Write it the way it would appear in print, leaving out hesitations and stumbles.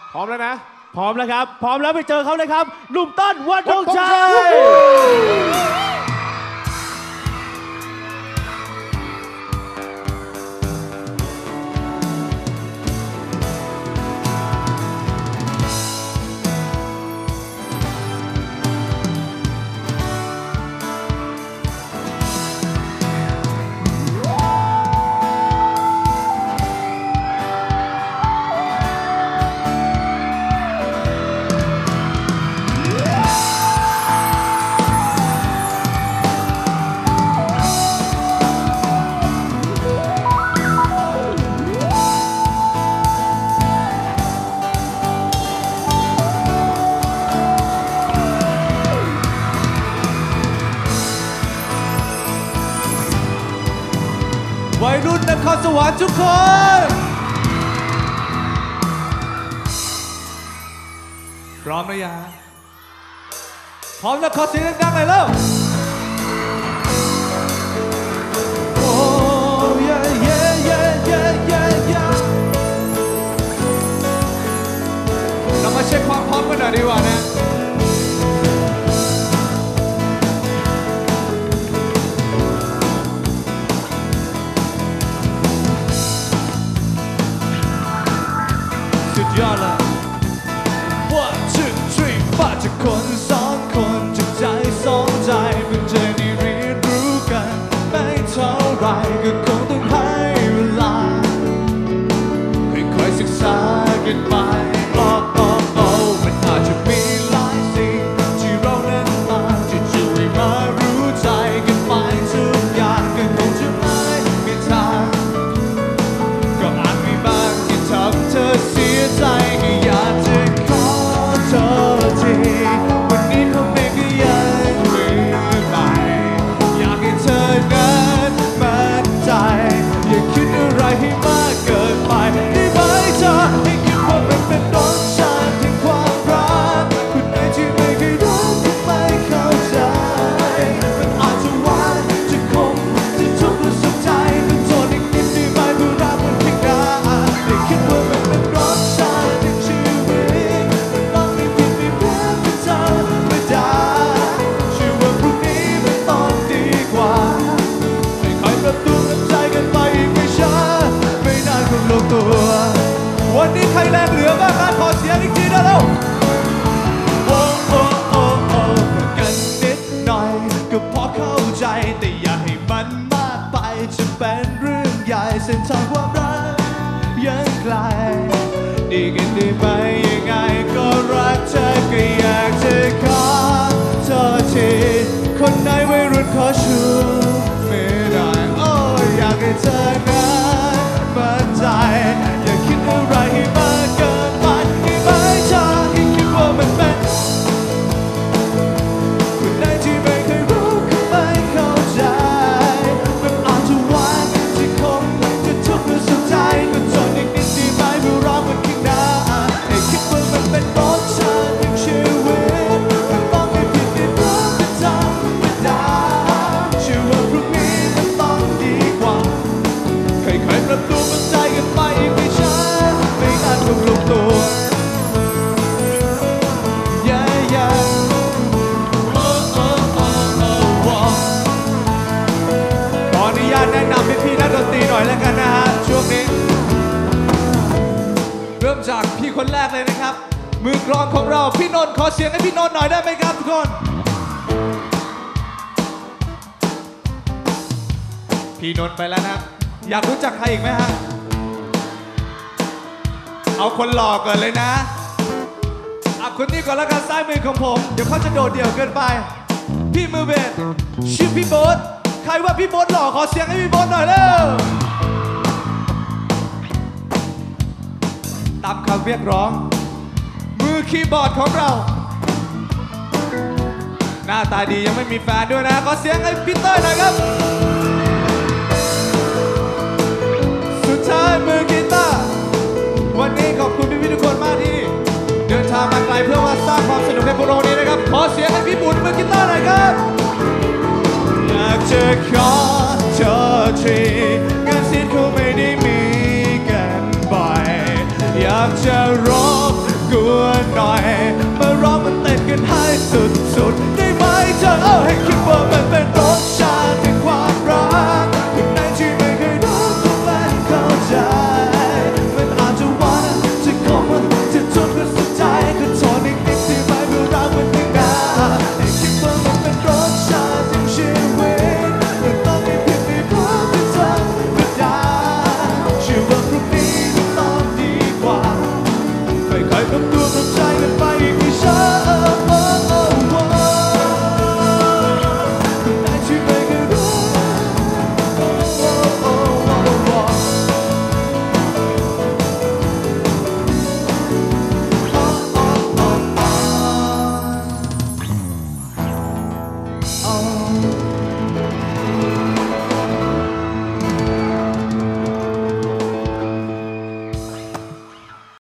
พร้อมแล้วนะพร้อมแล้วครับพร้อมแล้วไปเจอเขาเลยครับหนุ่มต้นวันธงชัยวัยรุ่นนครสวรรค์ทุกคน พร้อมหรือยังพร้อมแล้วขอเสียงดังๆหน่อยเร็วโอ้ยเย่เย่เย่เย่เย่เรามาเช็คความพร้อมกันหน่อยดีกว่านะยอดเลย1 2 3มาจากคนสองคนจากใจสองใจเพิ่งจะได้เรียนรู้กันไม่เท่าไรก็คงต้องให้เวลาค่อยๆศึกษากันไปมันอาจจะมีหลายสิ่งที่เรานั้นอาจจะช่วยมารู้ใจกันไปทุกอย่างก็คงจะไม่มีทางก็อาจมีบางที่ทำเธอเสียใจก็อยากจะขอโทษทีวันนี้คงไม่ก็ยังลืมไปอยากให้เธอนั้นมั่นใจอย่าคิดอะไรให้มากเกินไปได้ไหมเธอให้คิดว่ามันเป็นรสชาติแห่งความรักคนไหนที่ไม่เคยรักก็ไม่เข้าใจมันอาจจะหวานจะขมจะทุกข์หรือสุขใจเป็นโทษอีกนิดได้ไหมเพื่อรักมันเพียงนานได้คิดว่ามันเป็นรสชาติแห่งชีวิตมันต้องไม่ผิดไม่แพ้ไม่เธอไม่ได้เชื่อว่าพรุ่งนี้มันต้องดีกว่าค่อยๆปรับตัวกับใจกันไปอีกไม่ช้าไม่นานคงลงตัววันนี้ใครแรงเหลือบ้างครับขอเสียงอีกทีนะเร็วโอ้โอ้โอ้โอ้กันนิดหน่อยก็พอเข้าใจแต่อย่าให้มันมากไปจะเป็นเรื่องใหญ่เส้นทางความรักยังไกลดีกันได้ไหมยังไงก็รักเธอก็อยากจะขอโทษทีคนไหนวัยรุ่นขอชูไม่ได้โอ้อยากให้เธอนั้นมั่นใจอย่าคิดอะไรให้มากเกินไปได้ไหมเธอให้คิดว่ามันเป็นคนไหนที่ไม่เคยรู้ก็ไม่เข้าใจมันอาจจะหวานจะขมจะทุกข์หรือสุขใจก็จนอีกนิดได้ไหมเพื่อรักมันข้างหน้าให้คิดว่ามันเป็นรสชาติแห่งชีวิตมันต้องไม่ผิดไม่พลาดไม่ธรรมดาเชื่อว่าพรุ่งนี้มันต้องดีกว่าค่อยๆปรับตัวมันใจกันไปอีกไม่ช้าไม่นานคงลงตัวขออนุญาตแนะนำพี่ๆนักดนตรีหน่อยแล้วกันนะฮะช่วงนี้เริ่มจากพี่คนแรกเลยนะครับมือกลองของเราพี่นนท์ขอเสียงให้พี่นนท์หน่อยได้ไหมครับทุกคนพี่นนท์ไปแล้วนะอยากรู้จักใครอีกไหมฮะเอาคนหล่อก่อนเลยนะคนนี้ก่อนแล้วกันซ้ายมือของผมเดี๋ยวเขาจะโดดเดี่ยวเกินไปพี่มือเบสชื่อพี่โบ๊ทใครว่าพี่โบ๊ทหล่อขอเสียงให้พี่โบ๊ทหน่อยเร็วตามคำเรียกร้องมือคีย์บอร์ดของเราหน้าตาดียังไม่มีแฟนด้วยนะขอเสียงให้พี่เต้ยหน่อยครับสุดท้ายมือกีตาร์วันนี้ขอบคุณพี่ๆทุกคนมากที่เดินทางมาไกลเพื่อมาสร้างความสนุกให้พวกเรานี้นะครับขอเสียงให้พี่บุญมือกีตาร์หน่อยครับอยากจะขอโทษทีงานศิลป์คงไม่ได้มีกันบ่อยอยากจะรบให้คิดว่า